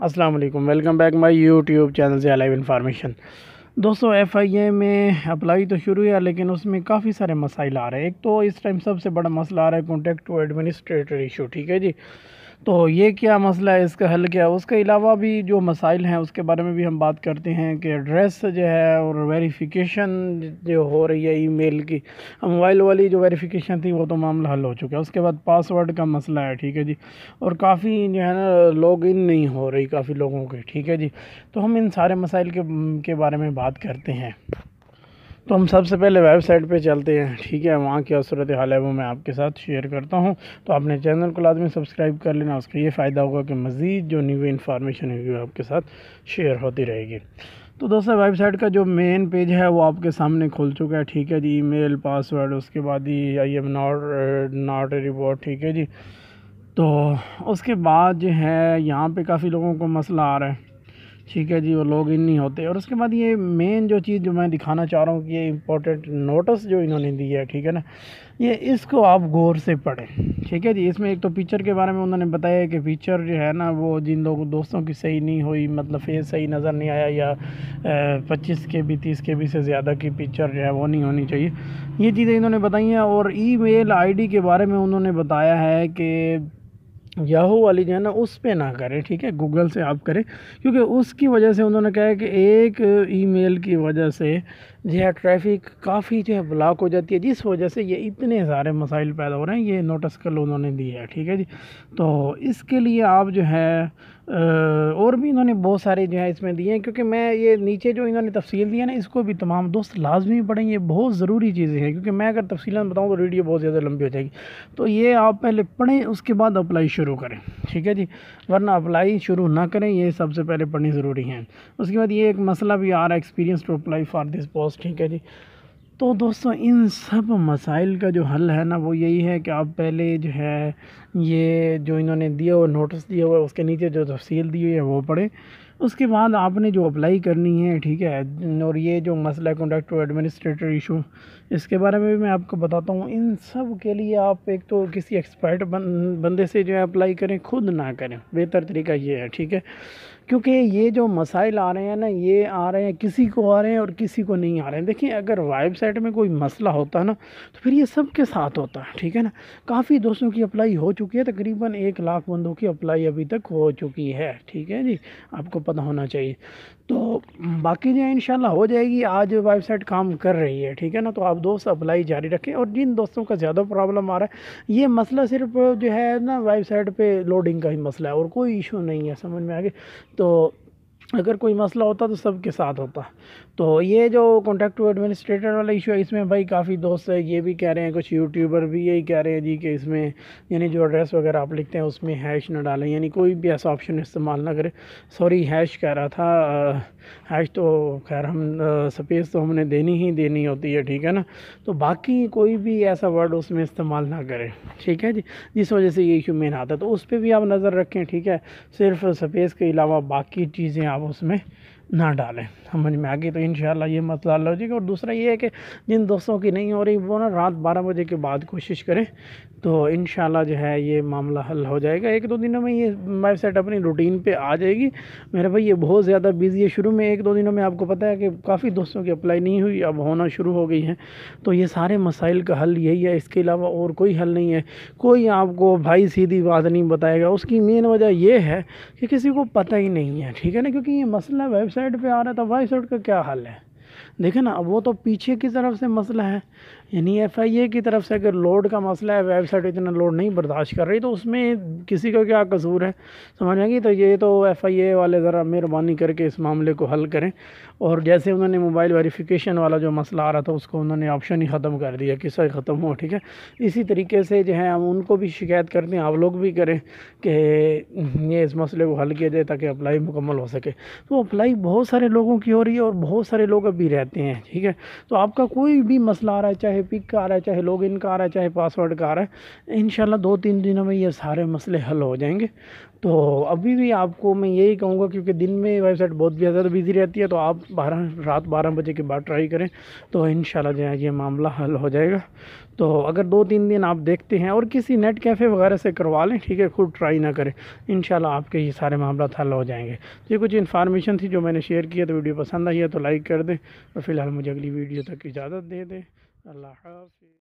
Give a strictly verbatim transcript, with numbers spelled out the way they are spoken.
अस्सलाम वालेकुम, welcome back my YouTube channel से लाइव इन्फॉर्मेशन। दोस्तों, एफ आई ए में अप्लाई तो शुरू है लेकिन उसमें काफ़ी सारे मसाइल आ रहे हैं। एक तो इस टाइम सबसे बड़ा मसला आ रहा है कॉन्टैक्ट टू एडमिनिस्ट्रेटर इशू। ठीक है जी, तो ये क्या मसला है, इसका हल क्या है। उसके अलावा भी जो मसाइल हैं उसके बारे में भी हम बात करते हैं कि एड्रेस जो है और वेरिफिकेशन जो हो रही है ईमेल की, मोबाइल वाली जो वेरिफिकेशन थी वो तो मामला हल हो चुका है। उसके बाद पासवर्ड का मसला है। ठीक है जी, और काफ़ी जो है ना लॉग इन नहीं हो रही काफ़ी लोगों की। ठीक है जी, तो हम इन सारे मसाइल के के बारे में बात करते हैं। तो हम सबसे पहले वेबसाइट पे चलते हैं। ठीक है, वहाँ क्या सूरत हाल है वो मैं आपके साथ शेयर करता हूँ। तो आपने चैनल को लाजमी सब्सक्राइब कर लेना, उसका ये फ़ायदा होगा कि मज़ीद जो न्यू इन्फॉर्मेशन है वो आपके साथ शेयर होती रहेगी। तो दोस्तों, वेबसाइट का जो मेन पेज है वो आपके सामने खुल चुका है। ठीक है जी, ईमेल, पासवर्ड, उसके बाद ही I am not not a report. ठीक है जी, तो उसके बाद जो है यहाँ पे काफ़ी लोगों को मसला आ रहा है। ठीक है जी, वो लॉग इन नहीं होते। और उसके बाद ये मेन जो चीज़ जो मैं दिखाना चाह रहा हूँ कि ये इम्पोर्टेंट नोटिस जो इन्होंने दी है, ठीक है ना, ये इसको आप गौर से पढ़ें। ठीक है जी, इसमें एक तो पिक्चर के बारे में उन्होंने बताया कि पिक्चर जो है ना वो जिन लोगों दोस्तों की सही नहीं हुई, मतलब फेस सही नज़र नहीं आया, या पच्चीस के बी तीस के बी से ज़्यादा की पिक्चर जो है वो नहीं होनी चाहिए। ये चीज़ें इन्होंने बताई हैं। और ई मेल आई डी के बारे में उन्होंने बताया है कि याहू वाली जो है ना उस पे ना करें। ठीक है, गूगल से आप करें, क्योंकि उसकी वजह से उन्होंने कहा है कि एक ईमेल की वजह से जो है ट्रैफिक काफ़ी जो है ब्लॉक हो जाती है, जिस वजह से ये इतने सारे मसाइल पैदा हो रहे हैं। ये नोटिस कल उन्होंने दी है। ठीक है जी, तो इसके लिए आप जो है और भी इन्होंने बहुत सारे जो है इसमें दिए हैं, क्योंकि मैं ये नीचे जो इन्होंने तफसील दी है ना इसको भी तमाम दोस्त लाजमी पढ़ें। ये बहुत ज़रूरी चीज़ें हैं, क्योंकि मैं अगर तफसील बताऊँ तो वीडियो बहुत ज़्यादा लंबी हो जाएगी। तो ये आप पहले पढ़ें, उसके बाद अप्लाई शुरू करें। ठीक है जी, वरना अप्लाई शुरू ना करें, ये सबसे पहले पढ़नी ज़रूरी है। उसके बाद ये एक मसला भी आ रहा है, experience to apply for this post. ठीक है जी, तो दोस्तों इन सब मसाइल का जो हल है ना वो यही है कि आप पहले जो है ये जो इन्होंने दिया हुआ नोटिस दिया हुआ है उसके नीचे जो तफसील दी हुई है वो पढ़ें। उसके बाद आपने जो अप्लाई करनी है, ठीक है, और ये जो मसला है कॉन्टैक्ट टू एडमिनिस्ट्रेटर इशू, इसके बारे में भी मैं आपको बताता हूँ। इन सब के लिए आप एक तो किसी एक्सपर्ट बन, बंदे से जो है अप्लाई करें, खुद ना करें, बेहतर तरीका ये है। ठीक है, क्योंकि ये जो मसाइल आ रहे हैं ना ये आ रहे हैं, किसी को आ रहे हैं और किसी को नहीं आ रहे हैं। देखिए, अगर वेबसाइट में कोई मसला होता है ना तो फिर ये सबके साथ होता है। ठीक है ना, काफ़ी दोस्तों की अप्लाई हो चुकी है, तकरीबन एक लाख बंदों की अप्लाई अभी तक हो चुकी है। ठीक है जी, आपको पता होना चाहिए। तो बाकी जो है इंशाल्लाह हो जाएगी। आज वेबसाइट काम कर रही है। ठीक है ना, तो आप दोस्त अप्लाई जारी रखें। और जिन दोस्तों का ज़्यादा प्रॉब्लम आ रहा है, ये मसला सिर्फ जो है ना वेबसाइट पे लोडिंग का ही मसला है और कोई इशू नहीं है, समझ में आ गया। तो अगर कोई मसला होता तो सबके साथ होता। तो ये जो कॉन्टैक्ट टू एडमिनिस्ट्रेटर वाला इशू है, इसमें भाई काफ़ी दोस्त है ये भी कह रहे हैं, कुछ यूट्यूबर भी यही कह रहे हैं जी कि इसमें यानी जो एड्रेस वगैरह आप लिखते हैं उसमें हैश ना डालें, यानी कोई भी ऐसा ऑप्शन इस्तेमाल ना करें। सॉरी, हैश कह रहा था, हैश तो खैर हम स्पेस तो हमने देनी ही देनी होती है। ठीक है ना, तो बाकी कोई भी ऐसा वर्ड उसमें इस्तेमाल ना करें। ठीक है जी, जिस वजह से ये इशू मेन आता है, तो उस पर भी आप नज़र रखें। ठीक है, सिर्फ स्पेस के अलावा बाकी चीज़ें आप उसमें ना डालें, समझ में आ गई। तो इंशाल्लाह ये मसला हल हो जाएगा। और दूसरा ये है कि जिन दोस्तों की नहीं हो रही वो ना रात बारह बजे के बाद कोशिश करें, तो इंशाल्लाह जो है ये मामला हल हो जाएगा। एक दो दिनों में ये वेबसाइट अपनी रूटीन पे आ जाएगी। मेरे भाई ये बहुत ज़्यादा बिजी है। शुरू में एक दो दिनों में आपको पता है कि काफ़ी दोस्तों की अप्लाई नहीं हुई, अब होना शुरू हो गई है। तो ये सारे मसाइल का हल यही है, इसके अलावा और कोई हल नहीं है। कोई आपको भाई सीधी बात नहीं बताएगा। उसकी मेन वजह यह है कि किसी को पता ही नहीं है। ठीक है ना, क्योंकि ये मसला वेबसाइट पे आ रहा था, वेबसाइट का क्या हल है। देखे ना, अब वो तो पीछे की तरफ से मसला है, यानी एफ आई ए की तरफ से अगर लोड का मसला है, वेबसाइट इतना लोड नहीं बर्दाश्त कर रही, तो उसमें किसी का क्या कसूर है, समझ में आएगी। तो ये तो एफ आई ए वाले ज़रा मेहरबानी करके इस मामले को हल करें। और जैसे उन्होंने मोबाइल वेरिफिकेशन वाला जो मसला आ रहा था उसको उन्होंने ऑप्शन ही ख़त्म कर दिया, किस्सा ख़त्म हो। ठीक है, इसी तरीके से जो है हम उनको भी शिकायत करते हैं, आप लोग भी करें कि ये इस मसले को हल किया जाए ताकि अप्लाई मुकम्मल हो सके। तो अप्लाई बहुत सारे लोगों की हो रही है और बहुत सारे लोग अभी रहते हैं। ठीक है, तो आपका कोई भी मसला आ रहा है, चाहे पिक का आ रहा है, चाहे लॉगिन का आ रहा है, चाहे पासवर्ड का आ रहा है, इंशाल्लाह दो तीन दिनों में ये सारे मसले हल हो जाएंगे। तो अभी भी आपको मैं यही कहूँगा, क्योंकि दिन में वेबसाइट बहुत ज़्यादा बिज़ी रहती है, तो आप बारह रात बारह बजे के बाद ट्राई करें, तो इंशाल्लाह जो है ये मामला हल हो जाएगा। तो अगर दो तीन दिन आप देखते हैं और किसी नेट कैफ़े वगैरह से करवा लें, ठीक है, खुद ट्राई ना करें, इंशाल्लाह आपके ये सारे मामला हल हो जाएंगे। तो ये कुछ इन्फॉर्मेशन थी जो मैंने शेयर किया। तो वीडियो पसंद आई है तो लाइक कर दें, और फिलहाल मुझे अगली वीडियो तक इजाज़त दे दें। अल्लाह हाफ़िज़।